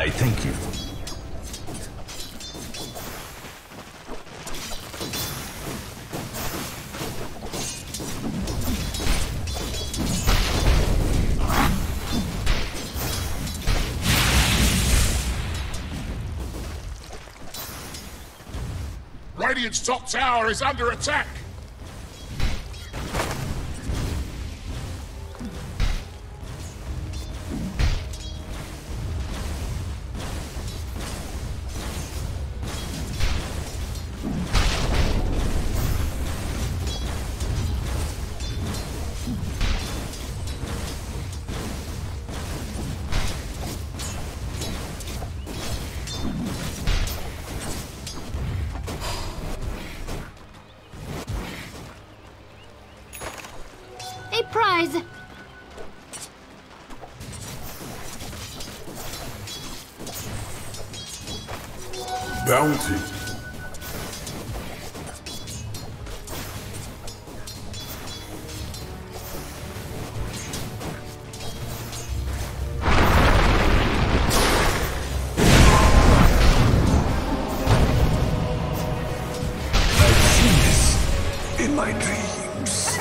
I thank you. Radiant's top tower is under attack! Prize! Bounty. I've seen this in my dreams.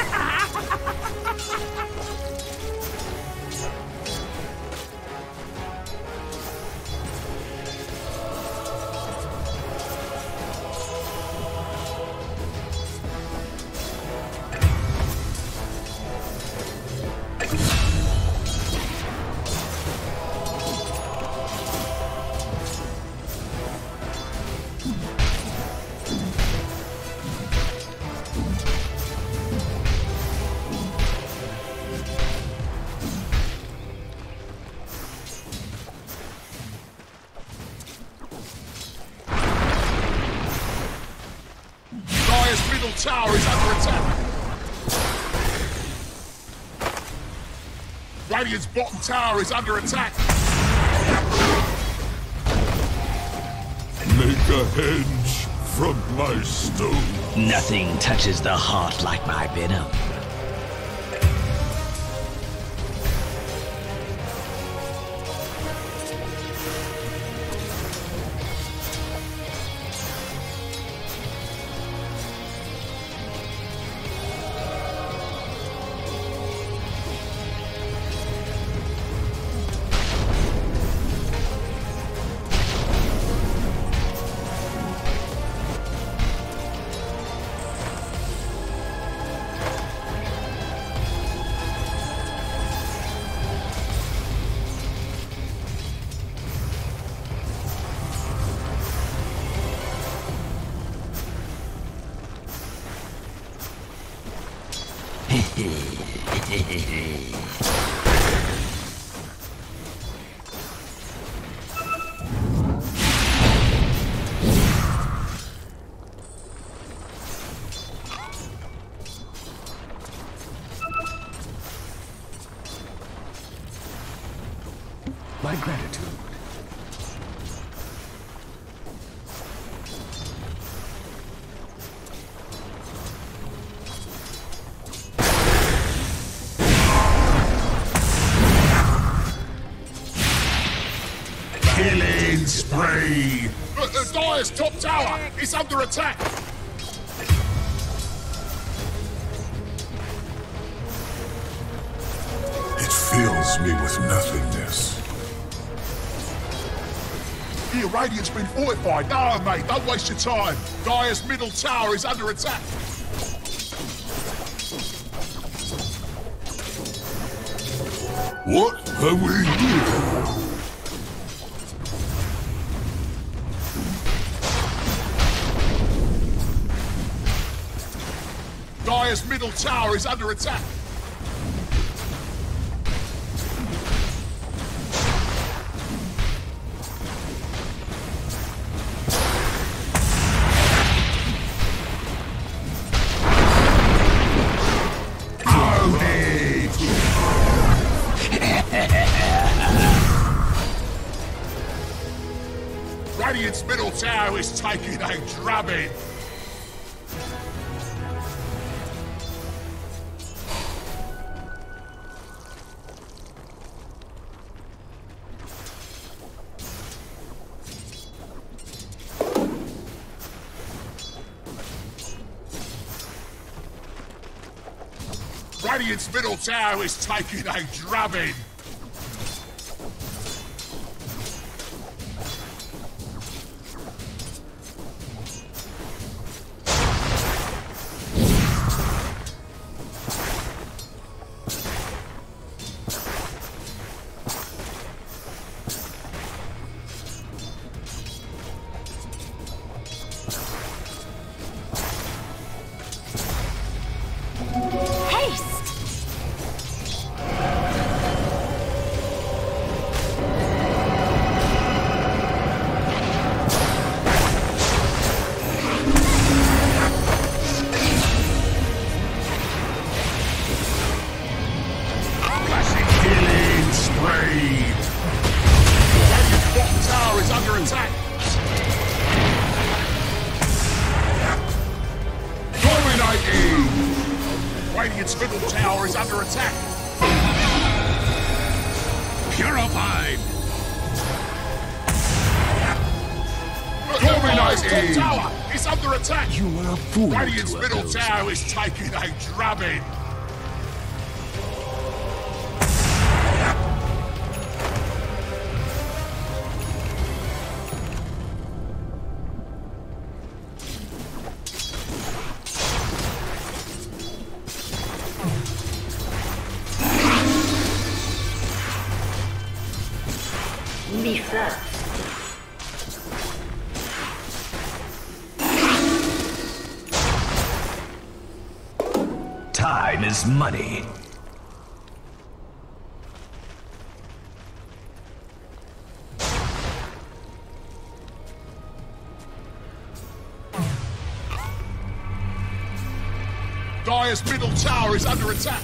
Middle tower is under attack. Radiant's bottom tower is under attack. Make a hedge from my stone. Nothing touches the heart like my venom. My gratitude. Killing spree! The Dire's top tower is under attack! It fills me with nothingness. The Radiant's been fortified. No, mate, don't waste your time. Dire's middle tower is under attack. What have we here? Dire's middle tower is under attack. Radiant's middle tower is taking a drubbing. Radiant's middle tower is taking a drubbing. Radiant's middle tower is under attack. Purified. Dominating. Top tower is under attack. You are a fool. Radiant's middle tower is taking a drubbing. Me first. Time is money. Dire's middle tower is under attack.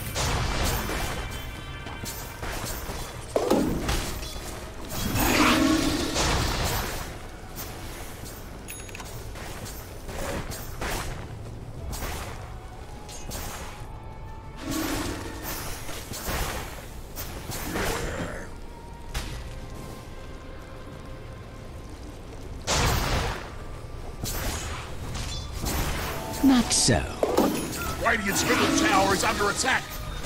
Not so. Radiant's middle tower is under attack.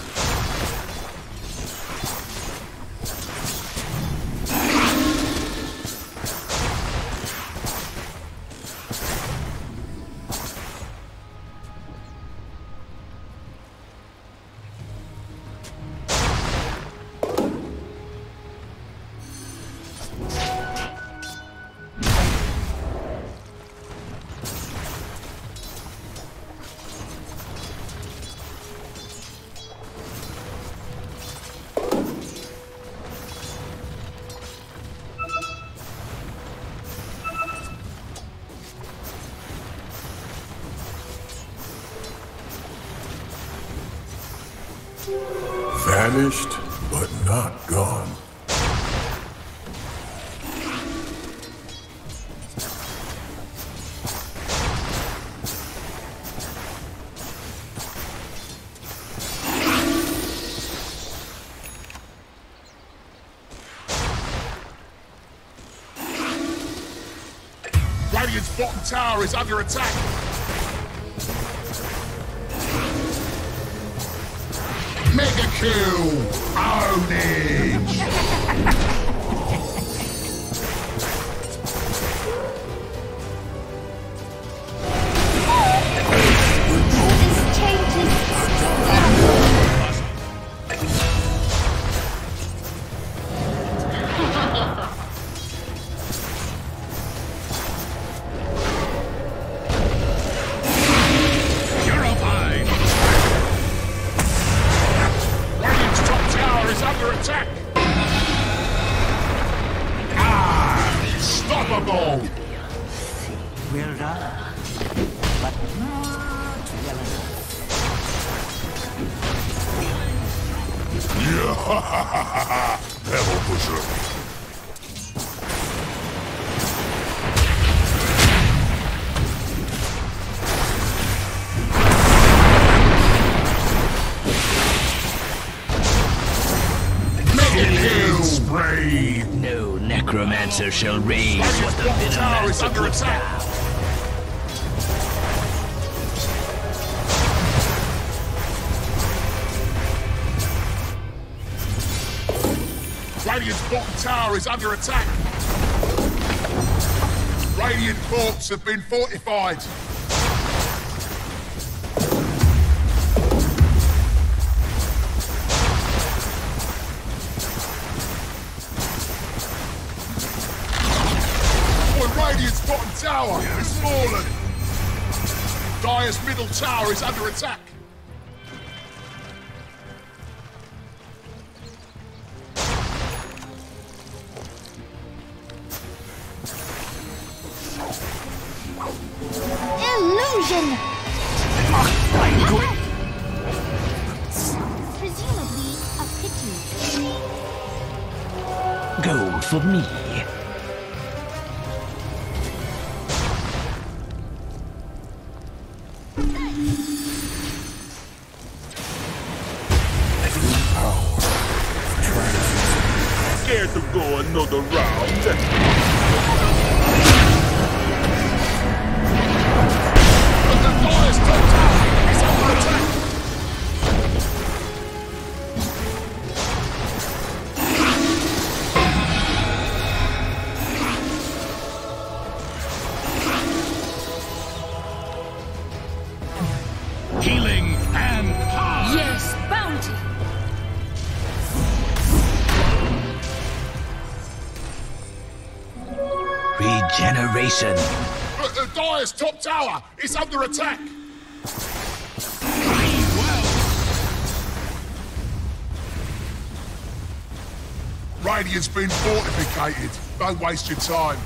Vanished, but not gone. Radiant's bottom tower is under attack. Mega kill! Ownage! This changes. Purified. Radiant's top tower is under attack. Ah! Unstoppable! Well done, but not well enough. Pebble pusher. Kill spree! No necromancer shall raise what the Radiant's bottom tower is Venomancer under puts attack. down. Radiant's bottom tower is under attack. Radiant forts have been fortified. Radiant's bottom tower is fallen. Dire's middle tower is under attack. Illusion! Presumably a pity. Gold for me. Scared to go another round. But the Dire's top tower is under attack. Healing and power. Yes, bounty! Regeneration. But the Dire's top tower is under attack. Radiant's been fortificated. Don't waste your time.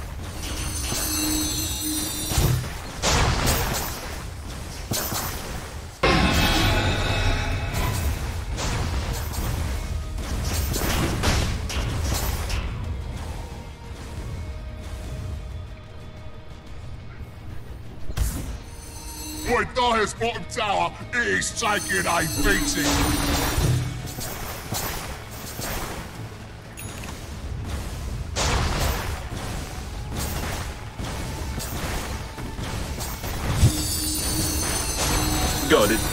Boy, Dire's bottom tower is taking a beating. Got it.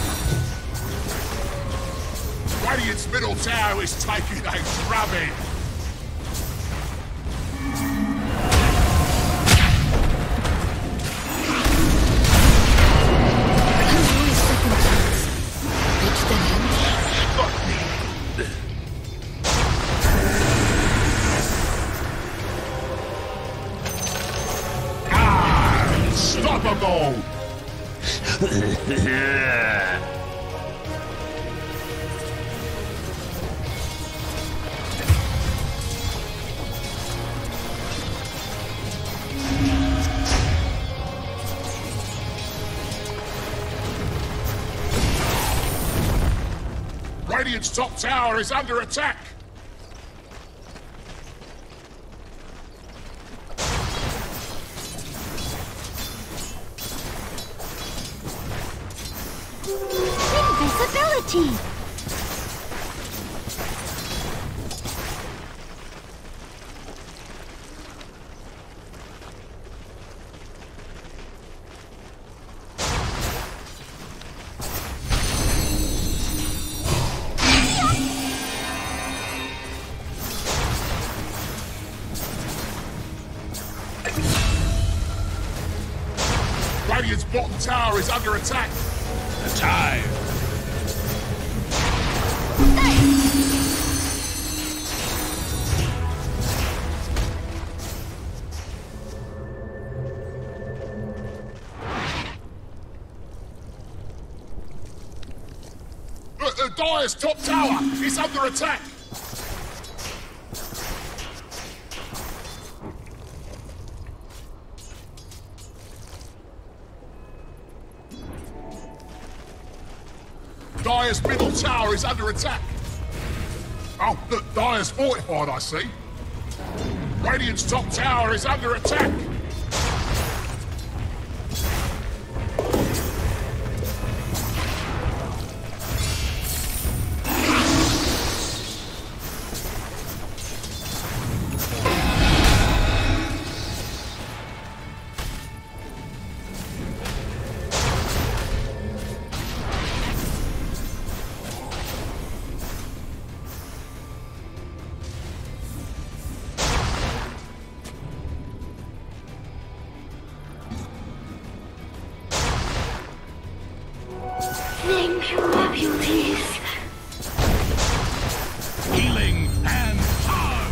Radiant's middle tower is taking a drubbing. Unstoppable! Radiant's top tower is under attack. Invisibility! Radiant's bottom tower is under attack. Time. The Dire's top tower is under attack. Dire's middle tower is under attack. Oh, look, Dire's fortified, I see. Radiant's top tower is under attack. Think you are beauties. Healing and harm.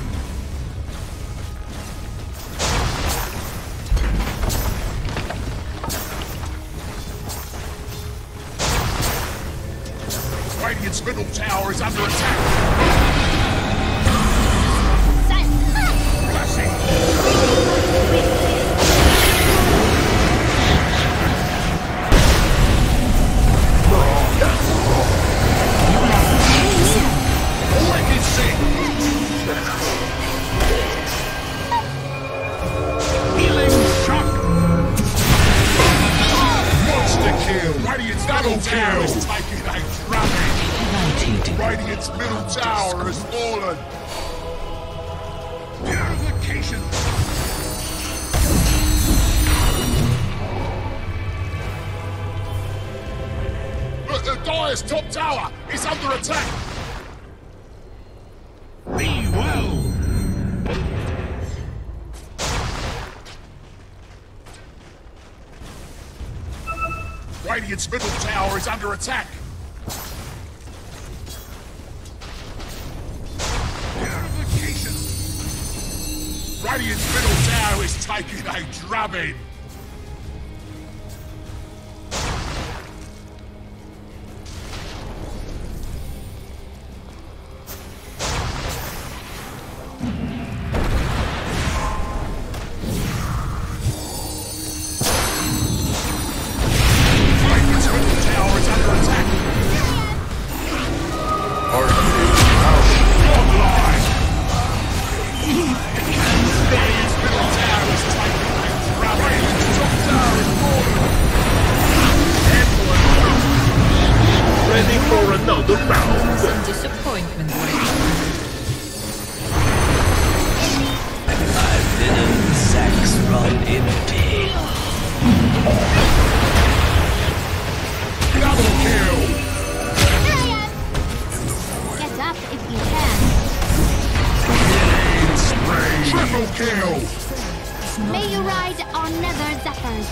Radiant's middle tower is under attack. Healing shock. Monster kill. Radiant's double tower is taking a drubbing. Radiant's middle tower has fallen. Purification. But the Dire's top tower is under attack. Be well. Radiant's middle tower is under attack. Purification. Radiant's middle tower is taking a drubbing. Radiant's middle tower is under attack. Godlike. Radiant's middle tower is taking a drubbing. Radiant's top tower is falling. Ready for another round. Some disappointment waiting. My venom sacks run empty. Double kill. Get up if you can. Triple kill. May you ride on nether zephyrs.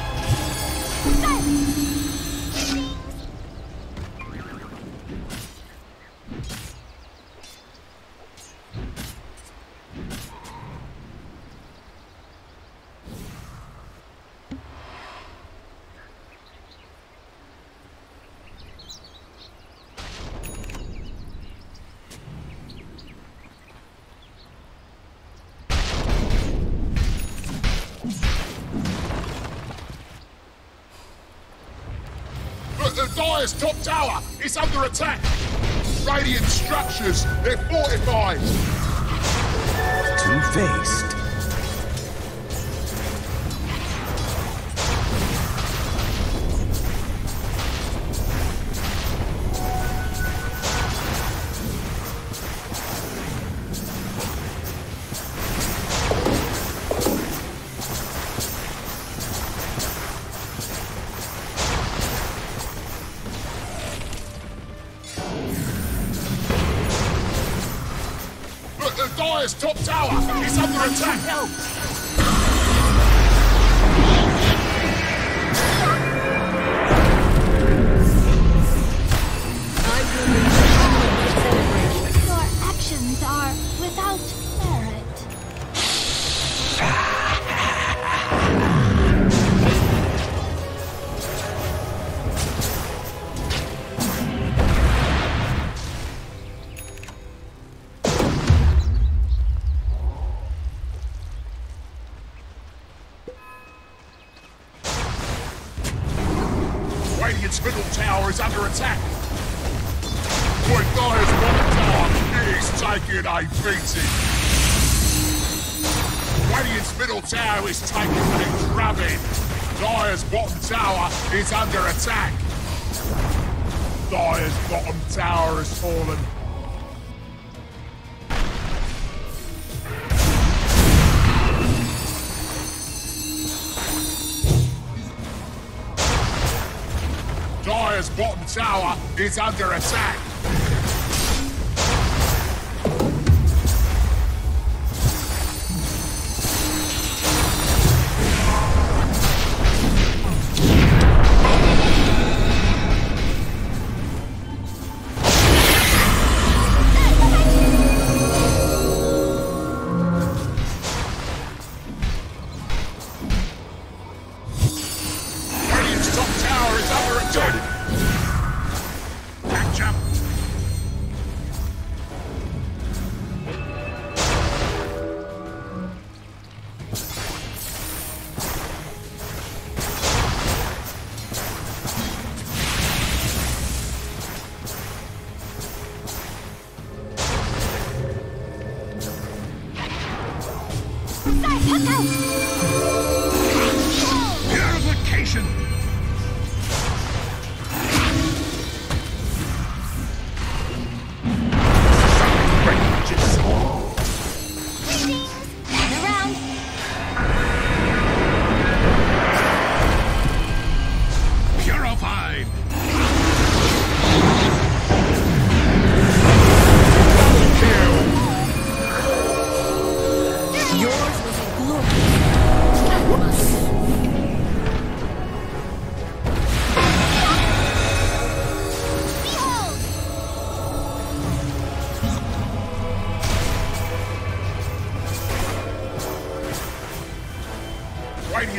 But the Dire's top tower is under attack. Radiant structures, they're fortified. Two-faced. But the Dire's top tower is under attack. Your actions are without merit. Radiant's middle tower is under attack. Boy, Dire's bottom tower is taking a beating. Radiant's middle tower is taking a drubbing. Dire's bottom tower is under attack. Dire's bottom tower has fallen. Dire's bottom tower is under attack.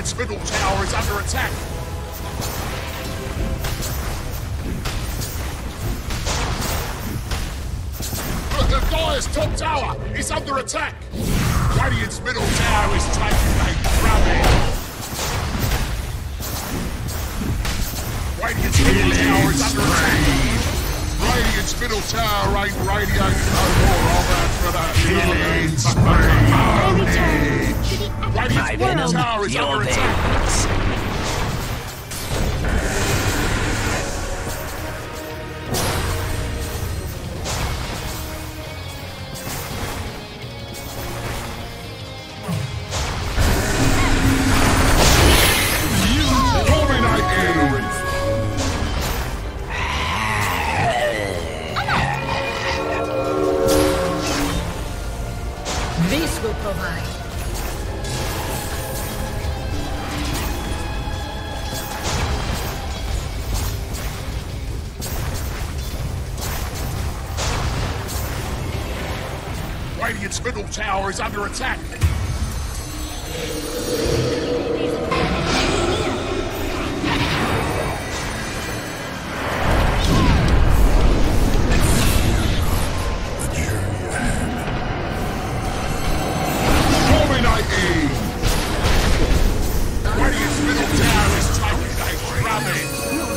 Radiant's middle tower is under attack. The Dire's top tower is under attack. Radiant's middle tower is taking a drubbing. Radiant's middle tower is under attack. Radiant's middle tower ain't radiating no more. I'm after that. Radiant's middle tower is under attack. This will provide. Radiant's middle tower is under attack. Radiant's middle tower is taking a drubbing.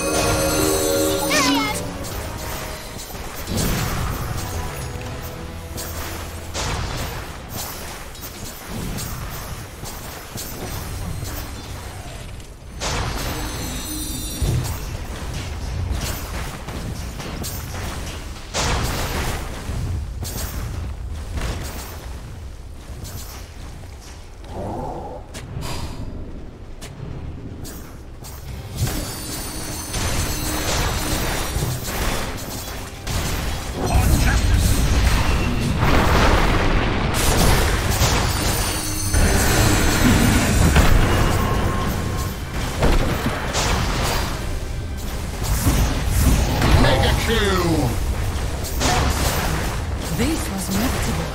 This was inevitable.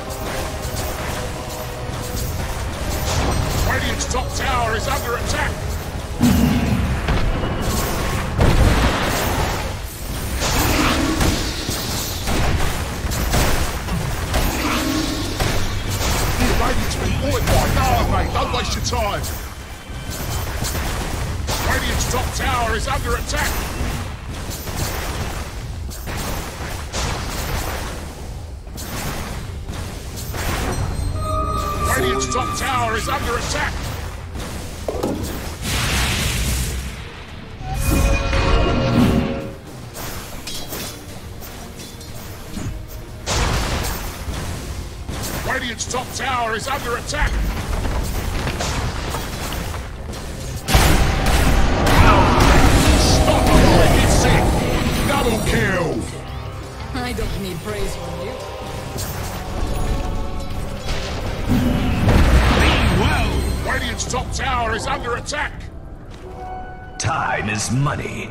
Radiant's top tower is under attack. Radiant's been fortified. No, mate, don't waste your time. Radiant's top tower is under attack. Radiant's top tower is under attack. Radiant's top tower is under attack. Stop it! It's sick. Double kill. I don't need praise from you. Radiant's top tower is under attack! Time is money.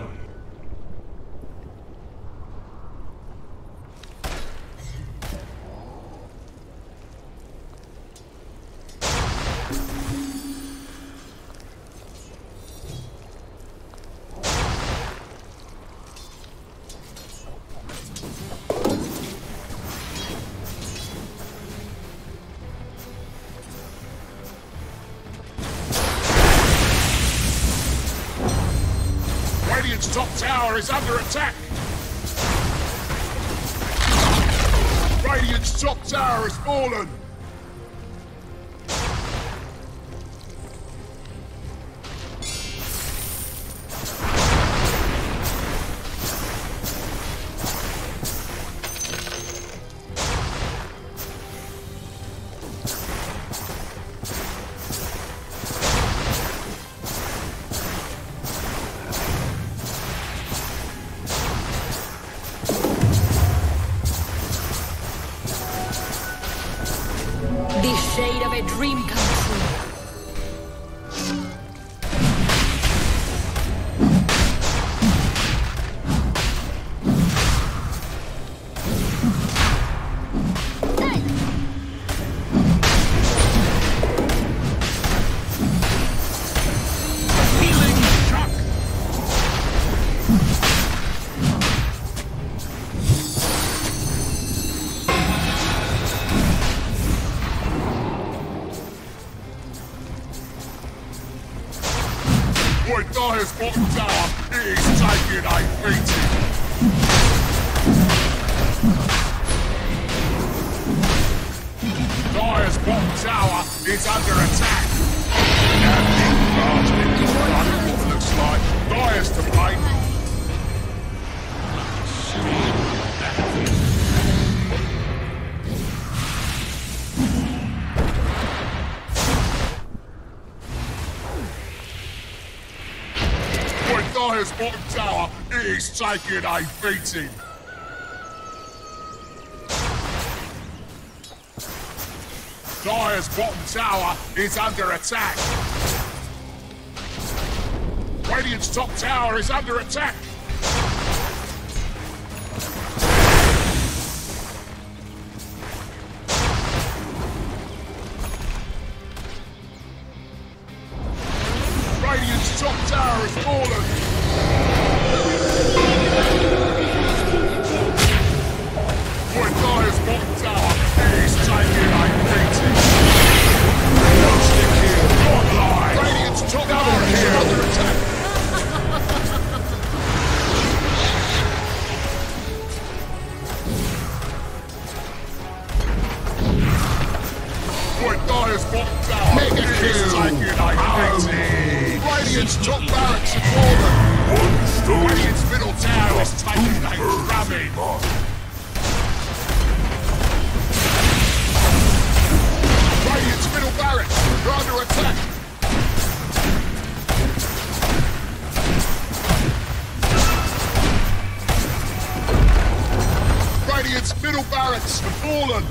Radiant's top tower is under attack! Radiant's top tower has fallen! The shade of a dream come true. Dire's bottom tower is taking a beating. Dire's bottom tower is under attack. That big bastard looks like Dire's to blame. Dire's bottom tower is taking a beating. Dire's bottom tower is under attack. Radiant's top tower is under attack. Radiant's top tower is fallen. Dire's bottom tower is taking a beating. Radiant's top tower is under attack. Dire's bottom tower is taking a beating. Radiant's top barracks are fallen. Radiant's middle tower is taking a drubbing. Radiant's middle barracks are under attack. Radiant's middle barracks have fallen.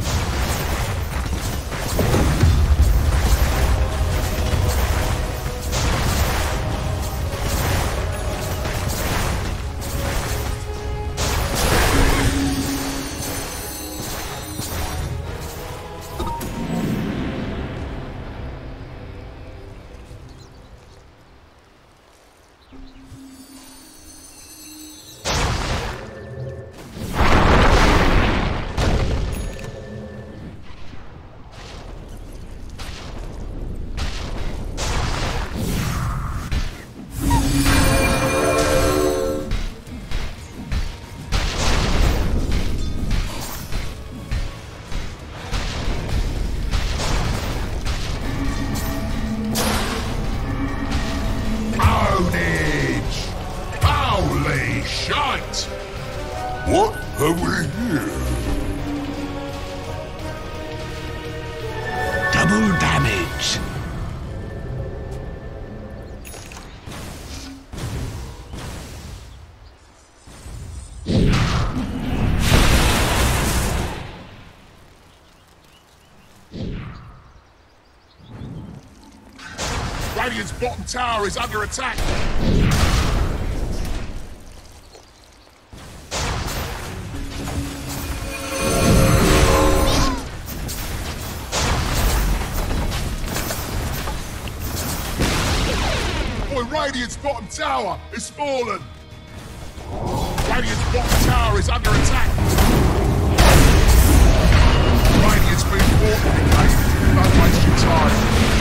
What have we here? Double damage. Radiant's bottom tower is under attack. Radiant's bottom tower is fallen. Radiant's bottom tower is under attack. Radiant's been fortified. Don't waste your time.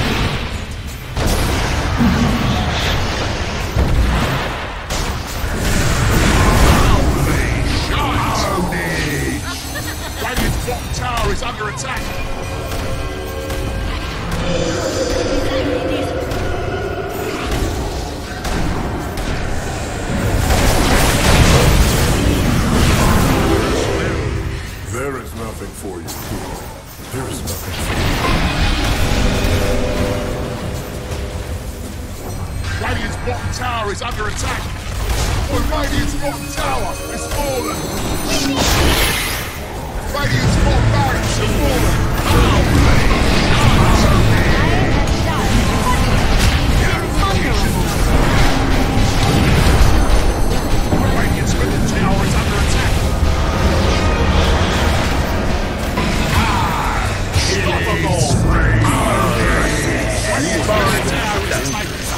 Radiant's bottom tower is under attack. There is nothing for you. There is nothing for you. Radiant's bottom tower is under attack. Radiant's bottom tower is fallen. Radiant's bottom barracks are fallen. Radiant's middle tower is under attack.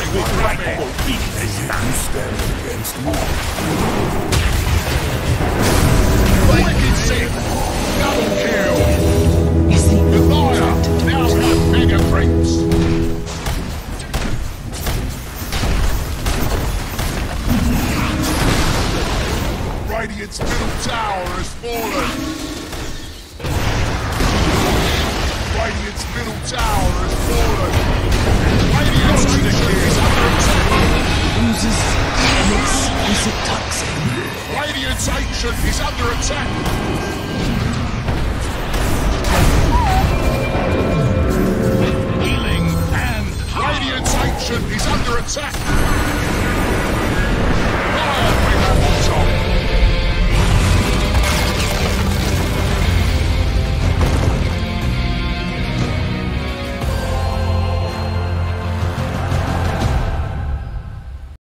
You stand against me. Radiant's middle tower has fallen. Radiant's middle tower has fallen. Radiant's ancient is under attack. Uses an exquisite toxin. Radiant's ancient is under attack.